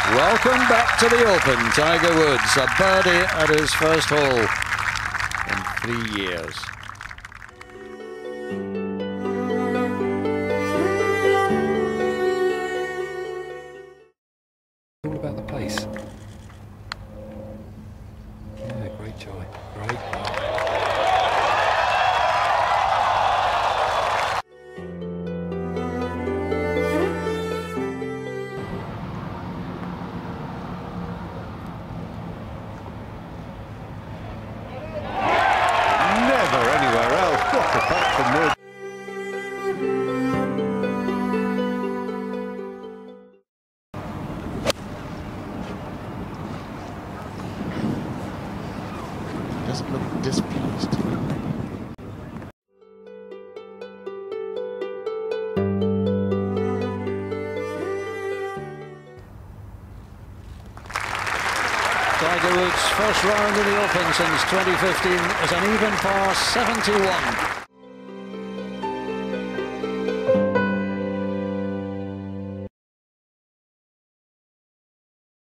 Welcome back to the Open, Tiger Woods. A birdie at his first hole in 3 years. All about the pace. Yeah, great try. Great. Never anywhere else. What a putt from Woods. Doesn't look displeased. Tiger Woods' first round in the Open since 2015 is an even par 71.